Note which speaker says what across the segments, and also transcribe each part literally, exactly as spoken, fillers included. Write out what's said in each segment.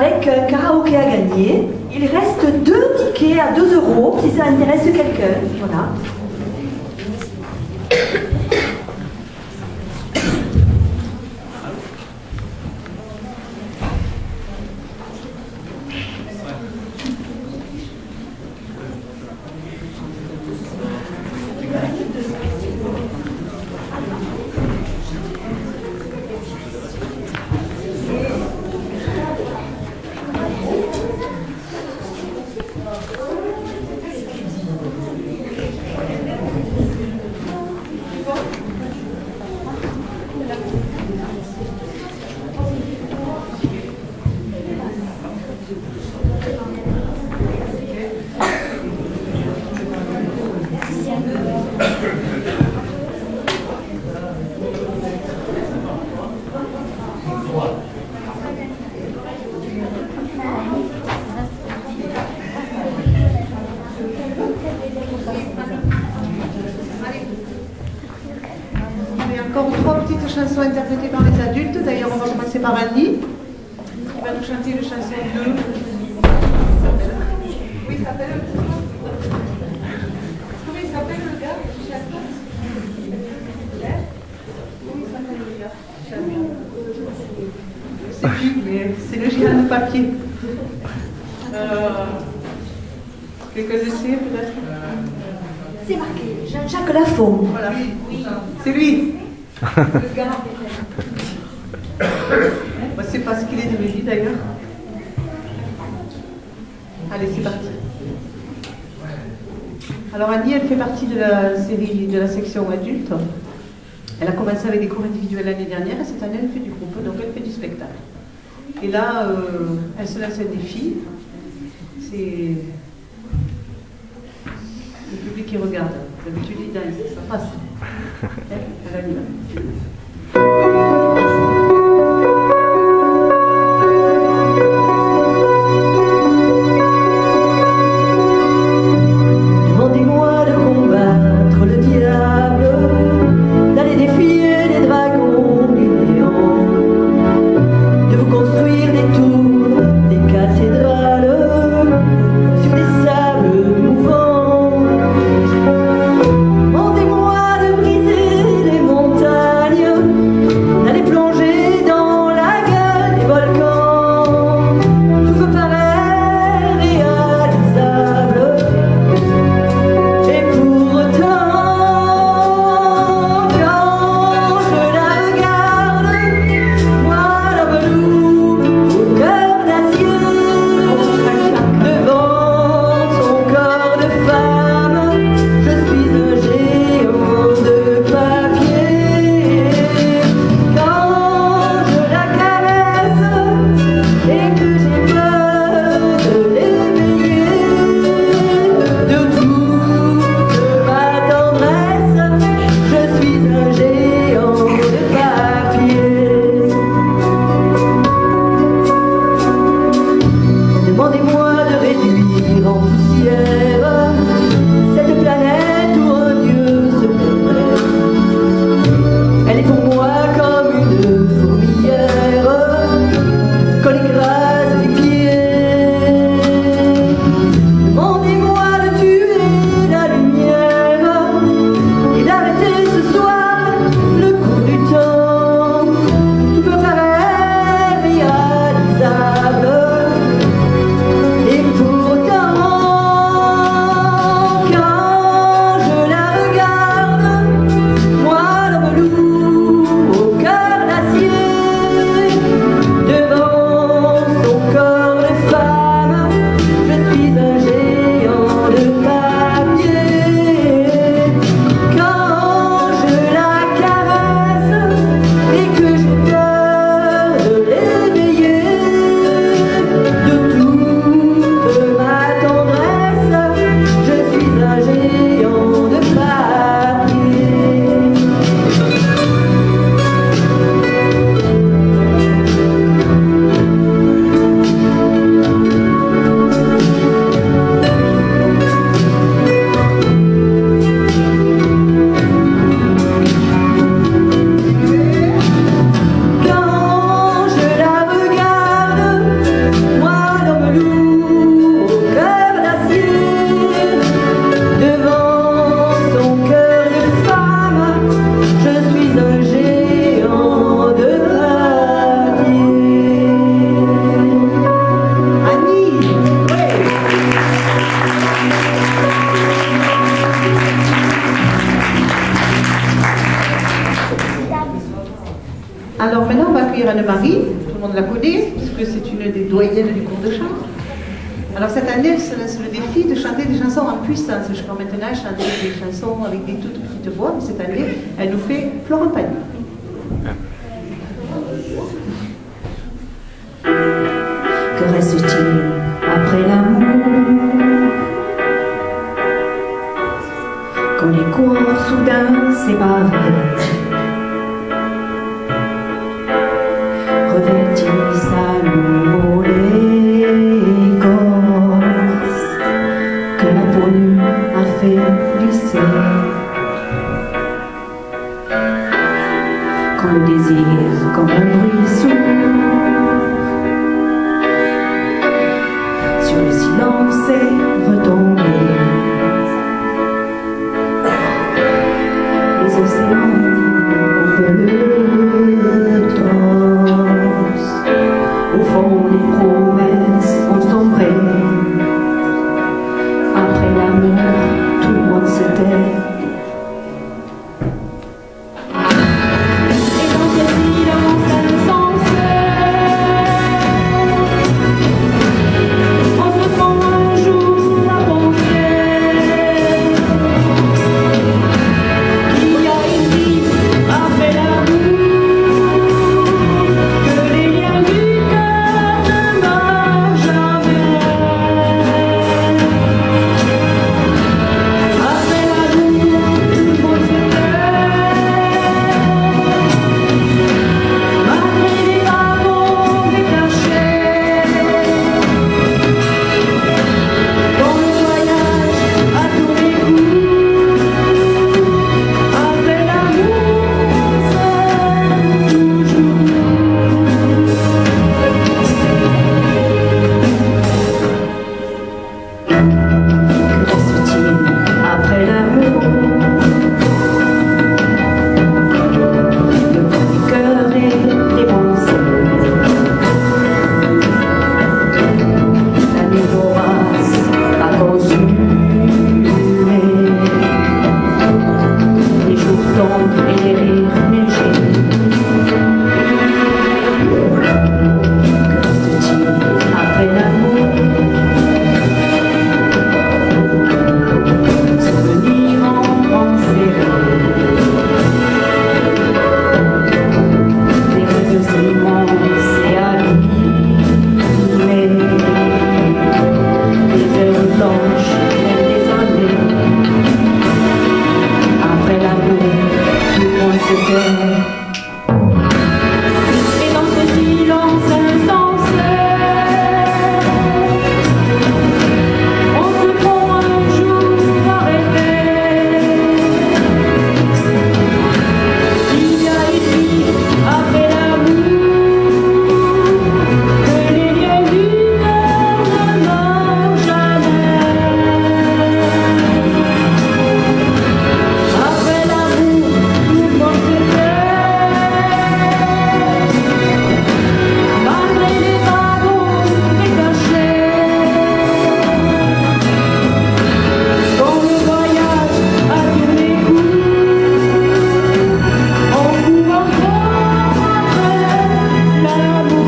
Speaker 1: avec un karaoké à gagner. Il reste deux tickets à deux euros si ça intéresse quelqu'un. Voilà.
Speaker 2: Chansons interprétées par les adultes. D'ailleurs, on va commencer par Annie, qui va nous chanter le chanson de... Oui, il s'appelle... Comment il s'appelle le gars qui chante? Comment il s'appelle le gars qui chante? Je sais plus, mais c'est le géant de papier. Euh... Quelqu'un de sait, peut-être?
Speaker 1: C'est marqué, Jean-Jacques Lafont.
Speaker 2: Voilà, oui. C'est lui. Le gars. Moi, c'est pas ce qu'il est devenu d'ailleurs. Allez, c'est parti. Alors Annie, elle fait partie de la série, de la section adulte. Elle a commencé avec des cours individuels l'année dernière et cette année elle fait du groupe, donc elle fait du spectacle. Et là, euh, elle se lance un défi. C'est le public qui regarde. D'habitude, il danse, ça passe. Elle y va.
Speaker 3: Et
Speaker 2: Alors cette année, elle se lance le défi de chanter des chansons en puissance. Jusqu'à maintenant, elle chantait des chansons avec des toutes petites voix, mais cette année, elle nous fait Florent Pagny.
Speaker 3: Que reste-t-il après l'amour, quand les cours soudain séparés revêtissent à nouveau l'écorce que la peau nue a fait glisser, quand le désir comme un bruit sourd sur le silence est retombé. Les océans ont le torse, au fond les promesses ont sombré. Après l'amour, tout le monde se tait. Et dans ce silence insensé, on se prend un jour à penser qu'il y a ici, après l'amour, que les liens du cœur ne meurent jamais. Après l'amour, tout le monde se tait, malgré les wagons détachés. Dans le voyage à tous les coups, après l'amour, c'est toujours. Que reste-t-il après l'amour? Le petit cœur et les pensées, l'année vorace a consumé les jours tombent et les rires légers. Que reste-t-il après l'amour? Souvenir en pensée, des rêves immenses et abîmés, des heures blanches, même des années. Après l'amour, tout le monde se tait. Et dans ce silence insensé, on se prend un jour à rêver qu'il y a ici, après l'amour, que les liens du cœur ne meurent jamais. Après l'amour, tout le monde se tait, malgré les wagons détachés. Dans le voyage à tous les coups, on court encore après l'amour.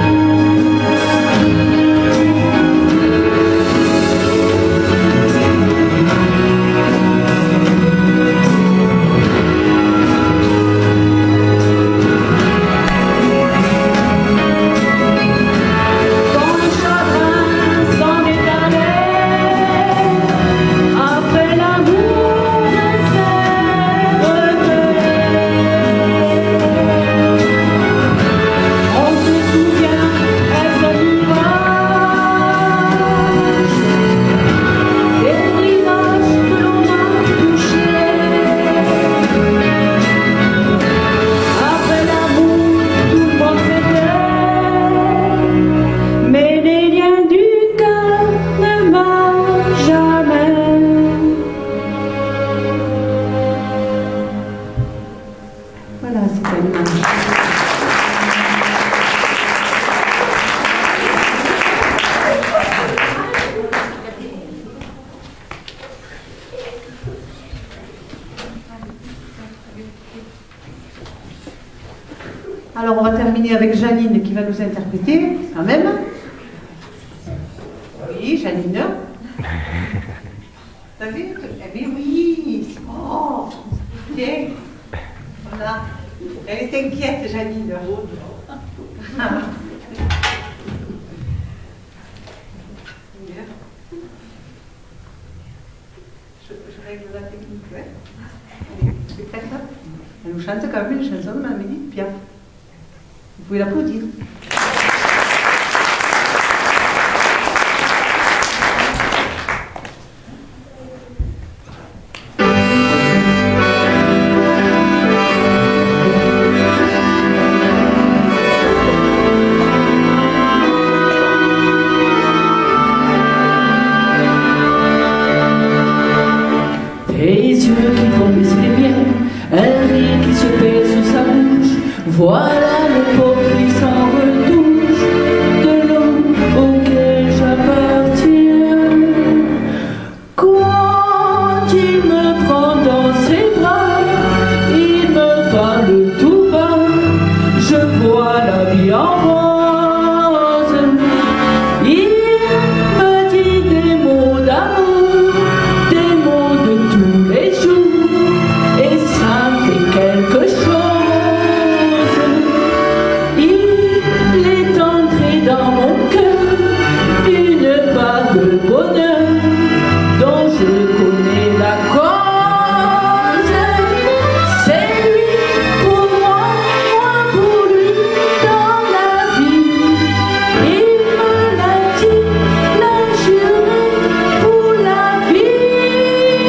Speaker 3: Quand le chagrin s'en est allé, après l'amour s'est relevé. On se souvient, est-ce l'image des rivages que l'on a touchés. Après l'amour, tout le monde se tait, mais les liens du cœur ne meurent jamais.
Speaker 2: Voilà, c'est un image. Alors on va terminer avec Janine qui va nous interpréter quand même. Oui, Janine. T'as vu? Eh bien oui. Oh, bien. Voilà. Elle est inquiète, Janine. Je, je règle la technique, ouais. Allez, tu es prête là? Elle nous chante quand même une chanson de Mélanie Piaf. Vous pouvez l'applaudir.
Speaker 3: Tes yeux qui font baisser les miens, un rire qui se perd sur sa bouche, voilà le portrait sans retouche de l'homme auquel j'appartiens. Quand il me prend dans ses bras, il me parle tout bas, je vois la vie en rose. Il me dit des mots d'amour, des mots de tous les jours, et ça me fait quelque chose. Il est entré dans mon cœur une part de bonheur dont je connais la cause. C'est lui pour moi, moi pour lui dans la vie. Il me l'a dit, l'a juré pour la vie.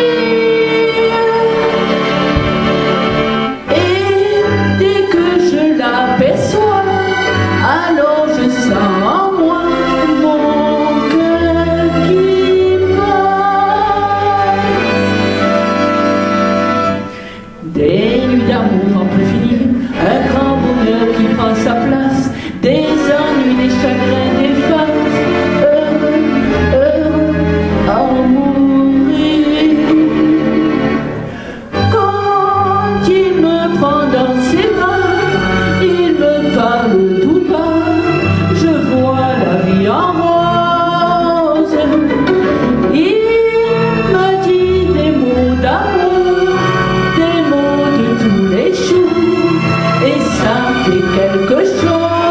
Speaker 3: Et dès que je l'aperçois, alors je sens en moi mon cœur qui bat. Des nuits d'amour en plus finir, un grand bonheur qui prend sa place, des ennuis, des chagrins, des phases, heureux, heureux à en mourir. Quand il me prend dans ses bras, il me parle tout bas, je vois la vie en rose. Il me dit des mots d'amour, des mots de tous les jours, et ça fait quelque chose.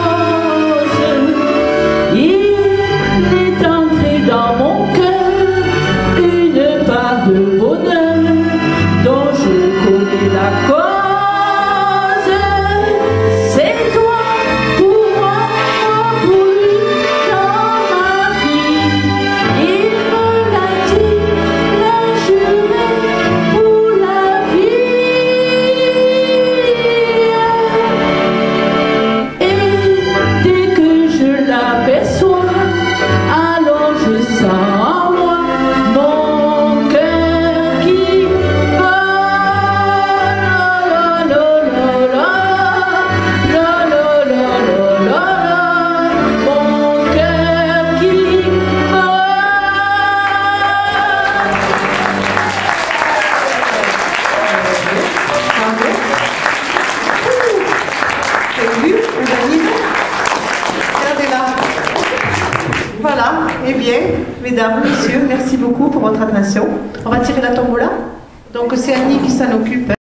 Speaker 3: Il est entré dans mon cœur une part de bonheur dont je connais la cause. C'est toi pour moi, moi pour lui dans ma vie. Il me l'a dit, l'a juré pour la vie. Et dès que je l'aperçois, alors je sens en moi mon cœur qui bat. La, la, la, la, la, la, la, la, la, mon cœur qui bat.
Speaker 2: T'as vu, Janine? Regardez-la. Voilà, eh bien, mesdames, messieurs, merci beaucoup pour votre attention. On va tirer la tombola. Donc c'est Annie qui s'en occupe.